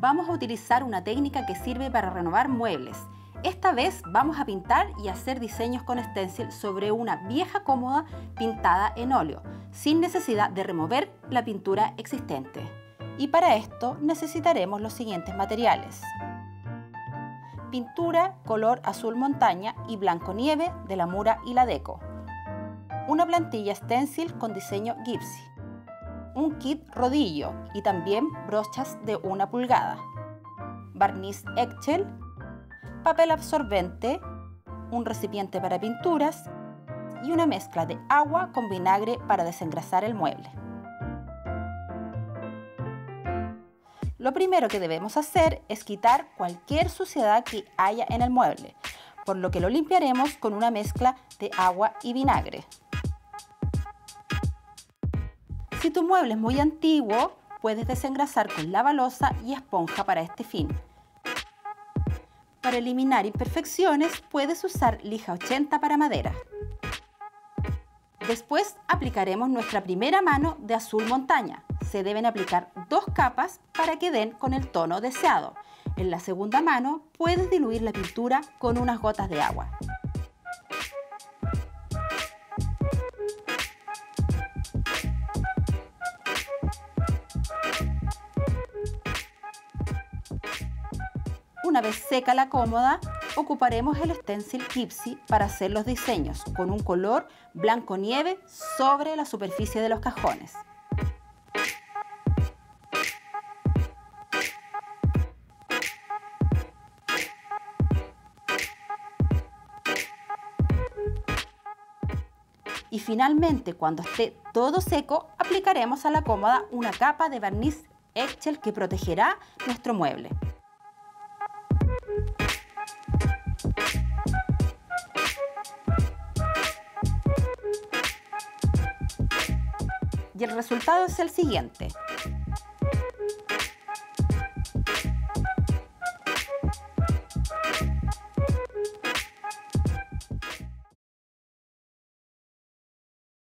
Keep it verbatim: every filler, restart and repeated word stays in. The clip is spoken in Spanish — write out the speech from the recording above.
vamos a utilizar una técnica que sirve para renovar muebles. Esta vez vamos a pintar y hacer diseños con stencil sobre una vieja cómoda pintada en óleo, sin necesidad de remover la pintura existente. Y para esto necesitaremos los siguientes materiales: pintura color azul montaña y blanco nieve de la Mura y la Deco, una plantilla stencil con diseño Gypsy, un kit rodillo y también brochas de una pulgada, barniz Eggshell, papel absorbente, un recipiente para pinturas y una mezcla de agua con vinagre para desengrasar el mueble. Lo primero que debemos hacer es quitar cualquier suciedad que haya en el mueble, por lo que lo limpiaremos con una mezcla de agua y vinagre. Si tu mueble es muy antiguo, puedes desengrasar con lavalosa y esponja para este fin. Para eliminar imperfecciones, puedes usar lija ochenta para madera. Después aplicaremos nuestra primera mano de azul montaña. Se deben aplicar dos capas para que den con el tono deseado. En la segunda mano puedes diluir la pintura con unas gotas de agua. Una vez seca la cómoda, ocuparemos el stencil Gypsy para hacer los diseños con un color blanco nieve sobre la superficie de los cajones. Y finalmente, cuando esté todo seco, aplicaremos a la cómoda una capa de barniz Eggshell que protegerá nuestro mueble. Y el resultado es el siguiente: